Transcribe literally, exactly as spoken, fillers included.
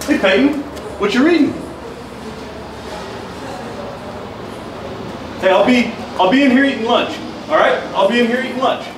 Hey Peyton, what you reading? Hey, I'll be I'll be in here eating lunch. All right, I'll be in here eating lunch.